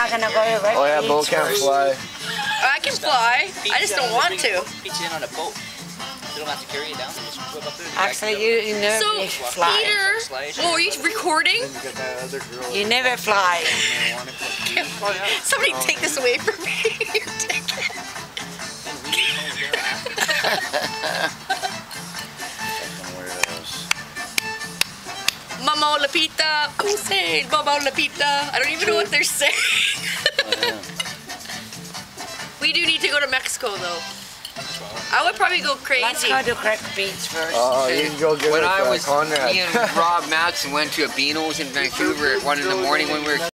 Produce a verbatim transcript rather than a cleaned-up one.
Not gonna go to Oh yeah, Bo can't fly. I can fly. I just don't want to. Beach in on a boat. You don't have to carry it down. Just whip up there. Actually, you, you never So, fly. Peter, oh, are you recording? You never fly. Somebody take this away from me. Mama Lapita, who's saying Mama Lapita? I don't even know what they're saying. We do need to go to Mexico though. I would probably go Let's crazy. go to Crack Beach first. Oh, you can go get When it, I uh, was, Conrad. me and Rob Matson went to a Beano's in Vancouver at one in the morning when we were